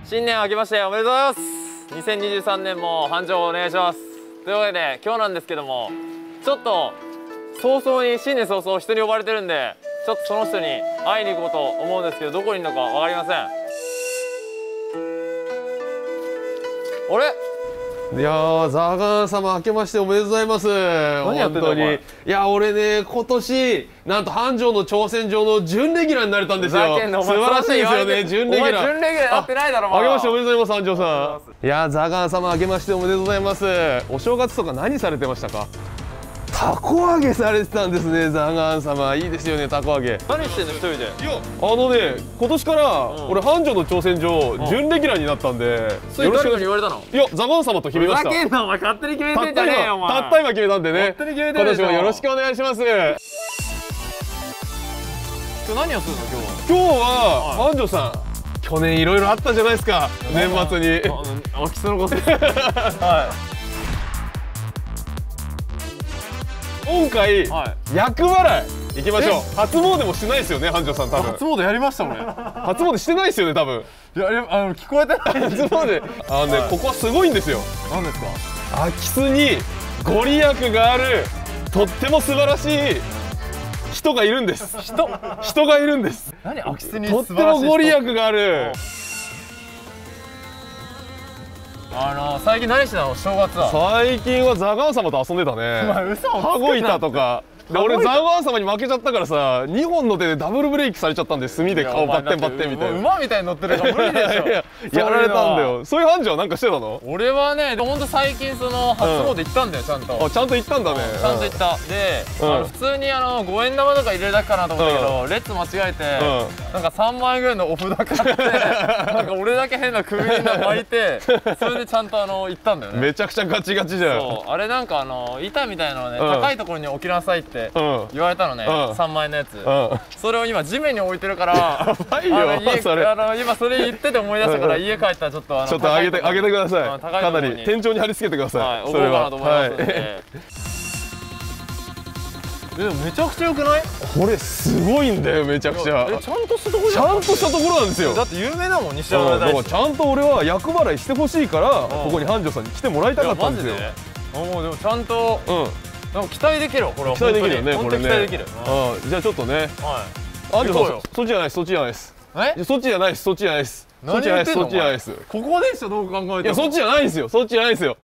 新年明けましておめでとうございます。2023年も繁盛お願いします。というわけで今日なんですけども、ちょっと早々に新年早々人に呼ばれてるんで、ちょっとその人に会いに行こうと思うんですけど、どこにいるのか分かりません。あれ、 いやー、ザーガン様明けましておめでとうございます。 何やってんだお前。 いや俺ね、今年なんと繁盛の挑戦状の準レギュラーになれたんですよ。素晴らしいですよね、準レギュラー。 準レギュラーなってないだろ。 明けましておめでとうございます、繁盛さん。いやー、ザーガン様明けましておめでとうございます。お正月とか何されてましたか？たこ揚げされてたんですね、ザーガン様。いいですよね、たこ揚げ。 何してんの一人で。いや、 今年から俺繁盛の挑戦状準レギュラーになったんで、 それ誰かに言われたの？ いや、ザーガン様と決めました。 ふざけんなお前、勝手に決めてんじゃねえよお前。 たった今決めたんでね。 勝手に決めてるでしょ。 今年もよろしくお願いします。 今日何をするの今日は？ 今日は繁盛さん、去年いろいろあったじゃないですか、年末に。 あ、きそのことです。はい。 今回、厄払い行きましょう。初詣もしてないですよね、繁盛さん。多分初詣やりました俺。 初詣してないですよね、多分。 いや、聞こえてない。 初詣ここはすごいんですよ。 何ですか？ 空き巣にご利益があるとっても素晴らしい人がいるんです。人がいるんです。 何空き巣にとってもご利益がある。 最近何してたの？正月は。 最近はザガン様と遊んでたね。 お前嘘をつくな。 羽子板とかで、俺ザガン様に負けちゃったからさ、2本の手でダブルブレーキされちゃったんで、炭で顔バッテンバッテンみたいな。 馬みたいに乗ってるから無理でしょ。 やられたんだよ。そういう繁盛はなんかしてたの？ 俺はね、ほんと最近その初詣行ったんだよ、ちゃんと。 あ、ちゃんと行ったんだね。 ちゃんと行った。で、普通に5円玉とか入れるだけかなと思ったけど、列間違えてなんか3万円ぐらいのお札買って、なんか俺だけ変な首に巻いて、それでちゃんと行ったんだよね。 めちゃくちゃガチガチじゃん。 そう、あれなんか板みたいなのね、高いところに置きなさいって言われたのね、3万円のやつ。それを今地面に置いてるから、今それ言ってて思い出したから、家帰ったらちょっと上げてください。かなり天井に貼り付けてください。それは。 でもめちゃくちゃ良くない？ これすごいんだよ、めちゃくちゃ。 ちゃんとしたところちゃんとしたところなんですよ。 だって有名だもん、西山大師。 ちゃんと俺は厄払いしてほしいから、ここに繁盛さんに来てもらいたかったんですよ。 もうでもちゃんと期待できる。これは期待できるよね、これね。 期待できる。 じゃあちょっとね。繁盛さん、そっちじゃないです、そっちじゃないです。そっちじゃないです、そっちじゃないです。そっちじゃないです、そっちじゃないです。 ここでしょ、どう考えても。 いや、そっちじゃないんですよ、そっちじゃないですよ。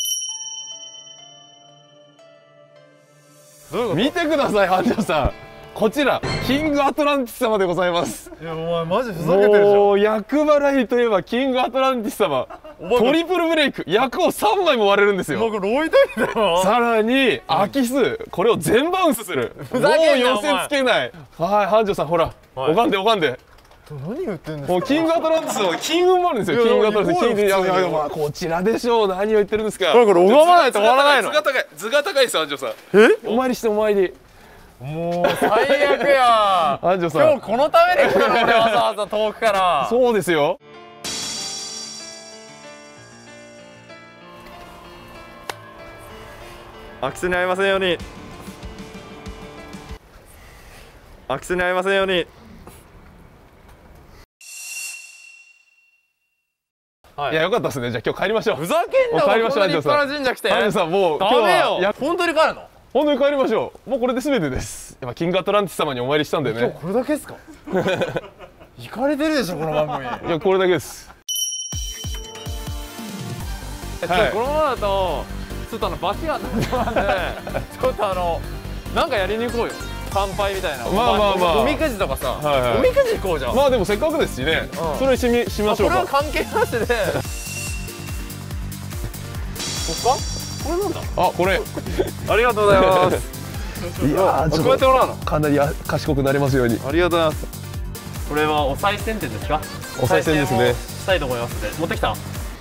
見てください、繁盛さん。こちらキングアトランティス様でございます。 いや、お前マジふざけてるじゃん。 もう厄払いといえばキングアトランティス様。トリプルブレイク、厄を3枚も割れるんですよ。 なんかロイドイだよ。 さらに空き巣、これを全バウンスする。もう寄せつけない。はい、繁盛さん、ほら、拝んで拝んで。 何言ってんですか？ もうキングアトランティスの金運もあるんですよ。キングアトランティス、キング、いやこちらでしょう。何を言ってるんですか。 これ拝まないと終わらないの。 図が高いです、繁盛さん。お参りしてお参り。 もう最悪や。 繁盛さん、 今日このために来たの、俺わざわざ遠くから。 そうですよ。 空き巣に遭いませんように。空き巣に遭いませんように。 いや、よかったですね。じゃあ今日帰りましょう。 ふざけんな。 帰りましょう、 立派な神社来て。 繁盛さん、もう今日は本当に帰るの？ 本当に帰りましょう。もうこれで全てです。やっぱキングアトランティス様にお参りしたんでね。 今日これだけですか？行かれてるでしょ、この番組。 いや、これだけです。 このままだとちょっとバチが当たってたんで、ちょっとなんかやりに行こうよ。乾杯みたいな。 まあおみくじとかさ、おみくじ行こうじゃん。 まあでもせっかくですしね、それしましょうか。 これは関係なしで。そっか？これなんだ？ あ、これ。 ありがとうございます。いや、こうやってもらうの？ かなり賢くなりますように。 ありがとうございます。これはお賽銭店ですか？ お賽銭ですね。 したいと思いますので、持ってきた？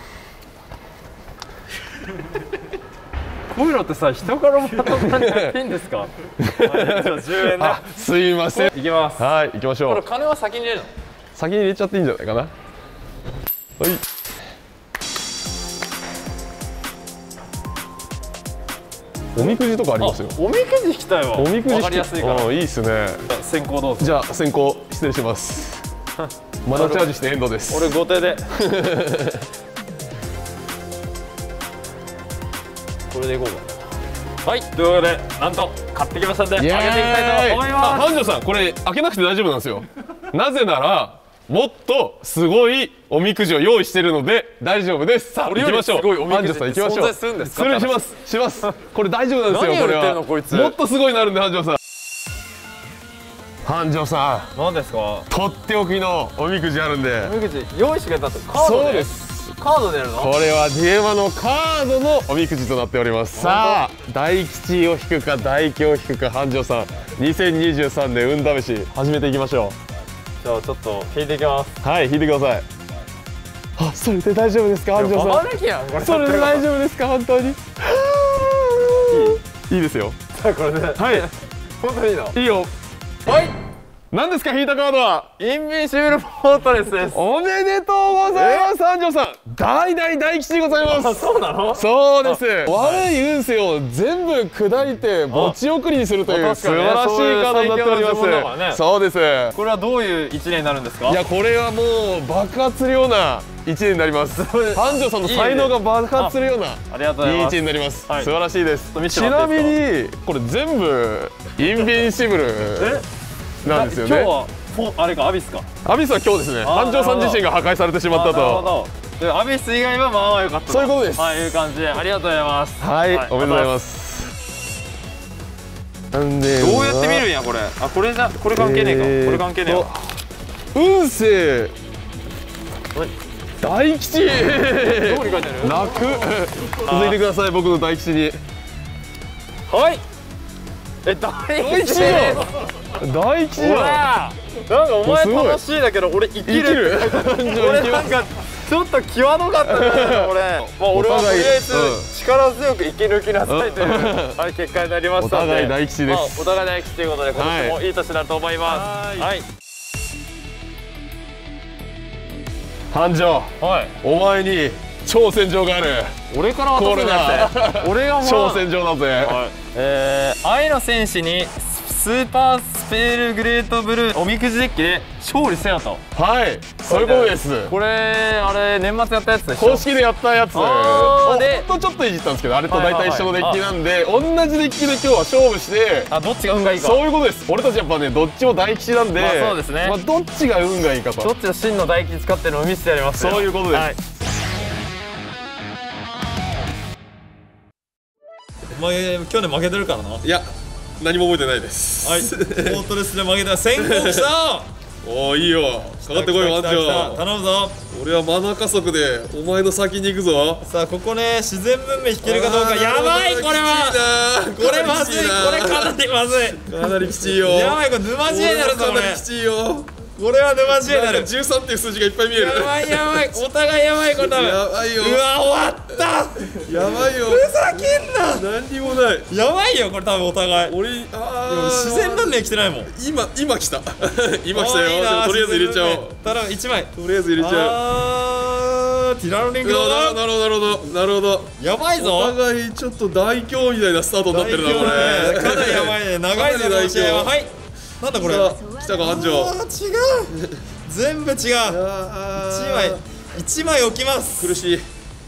こういうのってさ、人からもらったんでいいんですか？10円ね。 すいません。 行きます。 はい、行きましょう。 これ金は先に入れるの？ 先に入れちゃっていいんじゃないかな。はい。おみくじとかありますよ。 おみくじ引きたいわ。 おみくじわかりやすいから。 いいっすね。 先行どうぞ。 じゃあ先行失礼します。 まだチャージしてエンドです。 俺後手でこれでいこうか。はい、というわけでなんと買ってきましたんで開けていきたいと思います。 繁盛さん、これ開けなくて大丈夫なんですよ。なぜならもっとすごいおみくじを用意してるので大丈夫です。さあ行きましょう。繁盛さん行きましょう。 存在するんですか？ 失礼します。します。これ大丈夫なんですよ。 何を言ってるこれはのこいつ。 もっとすごいなるんで繁盛さん。繁盛さん、 何ですか？ とっておきのおみくじあるんで。 おみくじ用意してくれたってカードで？ そうです。 カードでやるの？ これはデュエマのカードのおみくじとなっております。さあ大吉を引くか大凶を引くか、繁盛さん2023年運試し始めていきましょう。 じゃあちょっと引いていきます。 はい、引いてください。あ、それで大丈夫ですか繁盛さん。 バカ抜きやんこれ。 それで大丈夫ですか本当に。いいですよ。 さあこれではい本当にいいの？ いいよ。 はい、 何ですか引いたカードは。 インビンシブルフォートレスです。 おめでとうございます繁盛さん。大吉でございまあ、 す。 そうなの？ そうです。悪い運勢を全部砕いて持ち送りにするという素晴らしいカードになっております。そうです。 これはどういう一年になるんですか？ いや、これはもう爆発するような一年になります。繁盛さんの才能が爆発するようなありがとうございます。 いい一年になります。素はい晴らしいです。 見せちなてもらっていいみにこれ全部インビンシブルなんですよね。 今日はあれかアビスか。 アビスは今日ですね。繁盛さん自身が破壊されてしまったなるほと。 ど。でアビス以外はまあまあ良かったと。 そういうことです。 はい、いう感じでありがとうございます。 はい、 はいおめでとうございますす。なんでどうやって見るんやこれ。あ、これじゃこれ関係ねえか。これ関係ねえわ。 運勢大吉。 どこに書いてある？ 楽。続いてください、僕の大吉に。 はい。大吉よ。 よ。 大吉よ。 ほら。なんかお前楽しいだけど俺生きる。俺なんかちょっと際どかったね俺。まあ俺はとりあえず力強く生き抜きなさいというはい結果になりましたんで。 お互い大吉です。 お互い大吉ということで今年もいい年だと思います。はい。 繁盛、お前に挑戦状がある。 俺から渡すんだって。俺がもう挑戦状だぜ。 愛の戦士にスーパースペルグレートブルーおみくじデッキで勝利せよと。 はい、そういうことです。 これあれ年末やったやつでしょ。 公式でやったやつ。 でほんとちょっといじったんですけど、あれと大体一緒のデッキなんで同じデッキで今日は勝負して。 あ、どっちが運がいいか。 そういうことです。俺たちやっぱねどっちも大吉なんで、 そうですね。 どっちが運がいいかと。 どっちの真の大吉使ってるのを見せてやりますよ。 そういうことです。 去年負けてるからな。 いや、何も覚えてないです。 はい、フォートレスで負けた。先行きた。 おお、いいよ。かかってこいよ、班長。 頼むぞ。 俺はマナー加速でお前の先に行くぞ。 さあ、ここね、自然文明引けるかどうか。やばい、これは。これまずい、これかなりまずい。 かなりきついよ。 やばい、これ沼地になるぞ、これ。 かなりきついよ。 これは沼地になる。 13っていう数字がいっぱい見える。 やばいやばい、お互いやばい、これ多分。 やばいよ。 うわ、終わった。 やばいよ。 ふざけんな。 何にもない。 やばいよ、これ多分お互い。 俺、 自然文明来てないもん。 今来た。今来たよ。とりあえず入れちゃおう。 頼む、1枚。 とりあえず入れちゃう。 ティラノリングどうだ。 なるほど。 やばいぞ。 お互いちょっと大凶みたいなスタートになってるな、これ。 かなりやばいね。長いぞ、この試合は。はい。なんだこれ。 来たか、班長。 違う。全部違う。1枚置きます。 苦しい。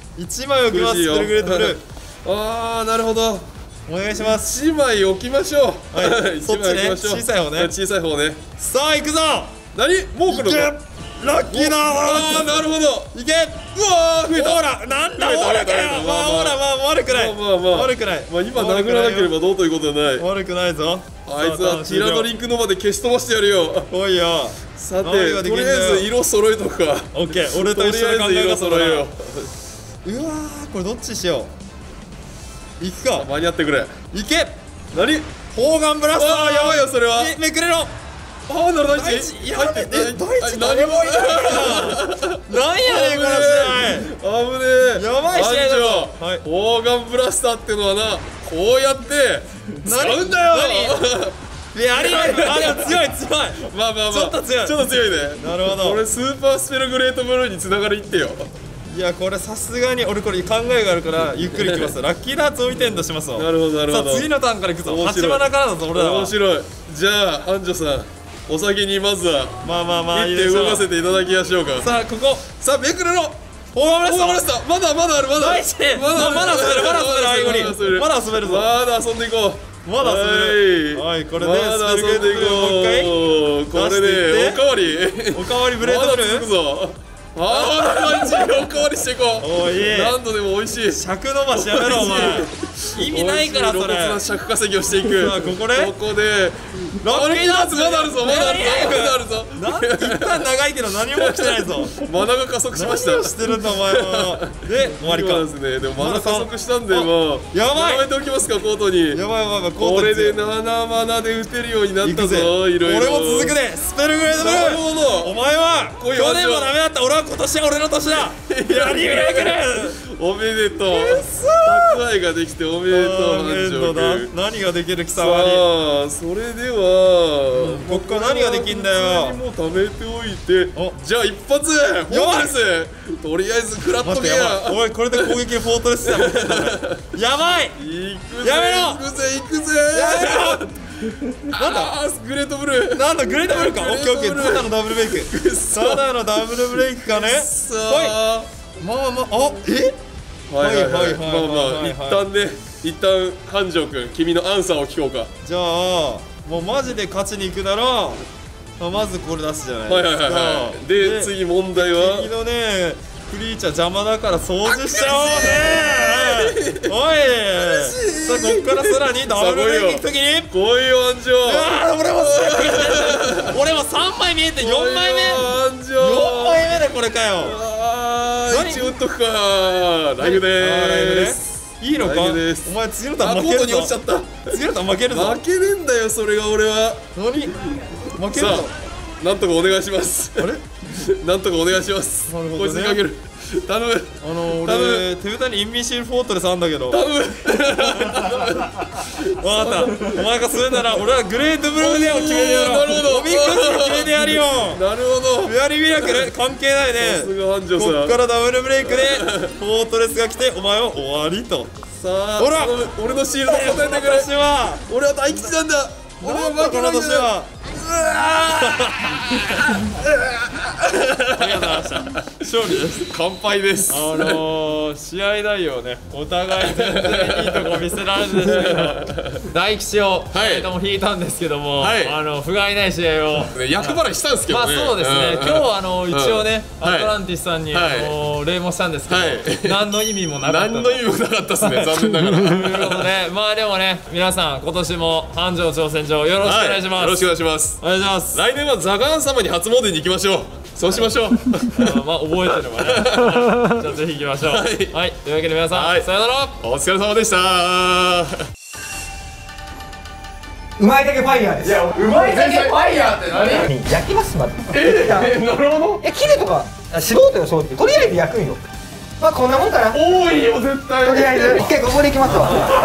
1枚置きます。ブルグレートブルー。 ああ、なるほど。 お願いします。 1枚置きましょう。 はい、そっちね。小さい方ね。 小さい方ね。 さあ、行くぞ。 何？もう来るの？ ラッキーだ。 ああ、なるほど。 いけ。 うわー、増えた。 ほら、なんだほらかよ。まあほら、まあ悪くない。悪くない。 まあ今殴らなければどうということはない。 悪くないぞ。 あいつはティラノリンクノバで消し飛ばしてやるよ。 おいよ。 さて、とりあえず色揃えとくか。 オッケー、俺と一緒に考え色揃えよう。うわー、これどっちしよう。行くか。 間に合ってくれ。 行け。 何？ 砲丸ブラスター。 ああ、やばいよそれは。 めくれろ。 ああ、なる大地。 やべえ、大地誰もいないな。なんやねんこの試合。 危ねえ。 やばい試合だぞ。 砲丸ブラスターってのはな、こうやって使うんだよ。 いや、あれ強い。 まあちょっと強いね。 なるほど。 これスーパースペルグレートブルーに繋がる一手よ。 いや、これさすがに俺これ考えがあるからゆっくりいきますラッキーダーツ置いてんとしますわ。 なるほど。 さあ次のターンからいくぞ。8マナからだぞ俺らは。 面白い。じゃあ、班長さん、 お先にまずはまあまあまあいい一手でしょう。 動かせていただきましょうか。 さあここさあめくるの大村大村さん、まだあるまだナイスまだ滑るまだ滑る相子にまだ滑るぞ。 まだ遊んでいこう。 まだ滑る。はいこれでまだ滑るゲート遊んでいこう。これでおかわりおかわりブレードまブルだ続くぞ。ああ、大事おかわりしていこう。 おいいい何度でも美味しい。 尺伸ばしやめろお前意味ないからそれ。 露骨な尺稼ぎをしていく。 さあここでここでロッキーダーツまだあるぞまだあるぞまだあるぞ。 一旦長いけど何も起きてないぞ。 マナが加速しました。 何をしてるんだお前は。で終わりか。 そうですね。でもマナ加速したんであもうやばいやめておきますかコートに。 やばいやばいやばいコーこれでトに 7マナで打てるようになった行くぜ。 ぞ。いろいろ。 俺も続くでスペルグレードブルなるほど。 お前は来い去年もダメだった俺は今年は俺の年だやりミラクルおめでとう。蓄えができておめでとうあー面倒繁盛だ君。 何ができる貴さ様にあそれではこっから何ができんだよ普通にもう貯めておいておじゃあ一発フォートレスとりあえず食らっとけ待ってやばいや。 おいこれで攻撃フォートレスだもんやばい行くぜやめろ行くぜ行くぜ。 なんだあーグレートブルー。 なんだグレートブルかオッケーオッケーただのダブルブレイクくっそただのダブルブレイクかねさあまあまああえはいはいはいはいはいはいまあまあはい一旦ね一旦繁盛君君のアンサーを聞こうか。 じゃあもうマジで勝ちに行くならまずこれ出すじゃないですか。 はいはいはいはいで次問題は次のねクリーチャー邪魔だから掃除しちゃおうねおいさあこっからさらにダブルブレイク行く時に来いよ安城。 あー俺も3枚見えて4枚目安城 4枚目でこれかよ何一応打っとくか。ライブでーす。 いいのかライブですお前次のターンあコートに負けるぞ落ちちゃった。 次のターン負けるぞ負けねえんだよそれが俺は。 何負けるさぞあなんとかお願いします。 あれなんとかお願いします。 なるほどねこいつにかける。頼む俺手札にインビシルフォートレスあんだけど頼む。 分かったお前がするなら俺はグレートブルーデンを決めてやろうなるほどおみくじで決めてやるよなるほど。 フェアリーミラクル関係ないさすねが繁盛さん。 こっからダブルブレイクでフォートレスが来てお前は終わりとさあほら頼む俺のシールド答えてくれ。 私は俺は大吉なんだ。俺はなんだこの負けないんだ年はありがとうございました勝利です乾杯です。 試合内容ねお互い全然いいとこ見せられるんですけど大吉を2人とも引いたんですけども、 はい不甲斐ない試合をね厄払いしたんですけどまあね。 そうですね、 ん今日一応ね、 はいアトランティスさんに、 はい礼もしたんですけど、 はい何の意味もなかった何の意味もなかったですね。残念ながら。 ということでまあでもね皆さん今年も繁盛挑戦状よろしくお願いします、 よろしくお願いします。 お願いします来年はザガーン様に初詣に行きましょう。そうしましょう。 まあ覚えてればねじゃあぜひ行きましょうはい、というわけで皆さん、 はいさよならお疲れ様でした。 うまいだけファイヤーです。いや、 うまいだけファイヤーって何？ 焼きますまで。 なるほど。 切れとか素人よ、そうってとりあえず焼くんよ。まあこんなもんかな。 多いよ絶対。 とりあえず一回ここでいきますわ。